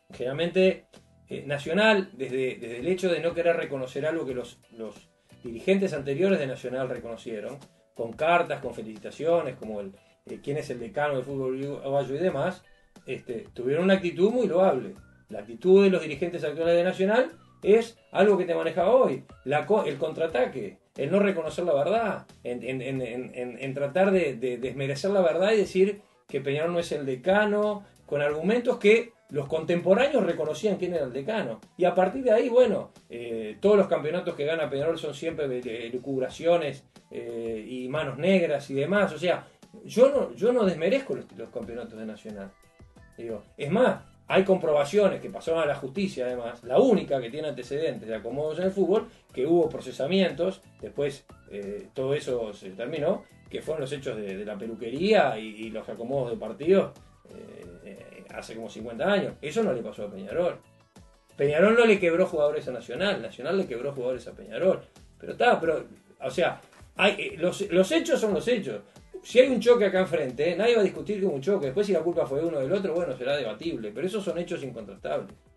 Generalmente Nacional, desde el hecho de no querer reconocer algo que los dirigentes anteriores de Nacional reconocieron, con cartas, con felicitaciones, como quién es el decano del fútbol uruguayo y demás, tuvieron una actitud muy loable. La actitud de los dirigentes actuales de Nacional es algo que te manejaba hoy, el contraataque, el no reconocer la verdad, en tratar de desmerecer la verdad y decir que Peñarol no es el decano, con argumentos que los contemporáneos reconocían quién era el decano. Y a partir de ahí, bueno, todos los campeonatos que gana Peñarol son siempre elucubraciones y manos negras y demás. O sea, yo no desmerezco los campeonatos de Nacional. Digo, es más, hay comprobaciones que pasaron a la justicia, además, la única que tiene antecedentes de acomodos en el fútbol, que hubo procesamientos, después todo eso se terminó, que fueron los hechos de la peluquería y los acomodos de partidos hace como 50 años. Eso no le pasó a Peñarol. Peñarol no le quebró jugadores a Nacional, Nacional le quebró jugadores a Peñarol. O sea, los hechos son los hechos. Si hay un choque acá enfrente, nadie va a discutir que es un choque. Después, si la culpa fue de uno o del otro, bueno, será debatible. Pero esos son hechos incontrastables.